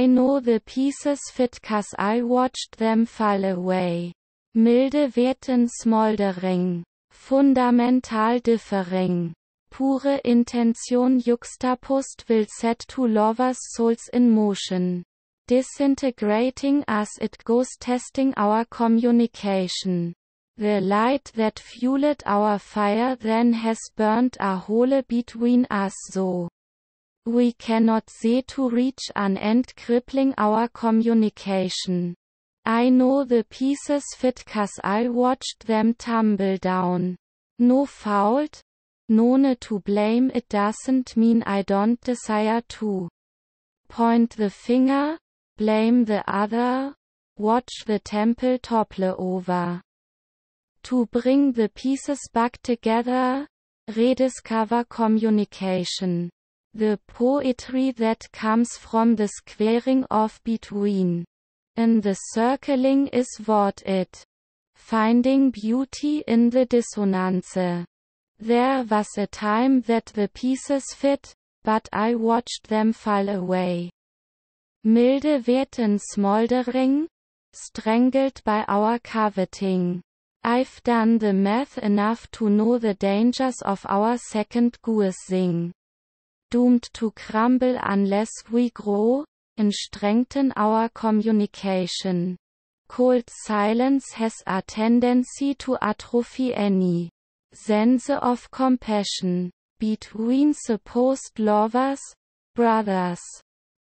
I know the pieces fit 'cause I watched them fall away. Milde Werten smoldering. Fundamental differing. Pure Intention juxtaposed will set two lovers' souls in motion. Disintegrating as it goes, testing our communication. The light that fueled our fire then has burnt a hole between us so we cannot see to reach an end, crippling our communication. I know the pieces fit 'cause I watched them tumble down. No fault? None to blame. It doesn't mean I don't desire to point the finger, blame the other, watch the temple topple over. To bring the pieces back together, rediscover communication. The poetry that comes from the squaring off between. In the circling is what it. Finding beauty in the dissonance. There was a time that the pieces fit, but I watched them fall away. Milde Werten smoldering, strangled by our coveting. I've done the math enough to know the dangers of our second guessing. Doomed to crumble unless we grow and strengthen our communication. Cold silence has a tendency to atrophy any sense of compassion between supposed lovers, brothers.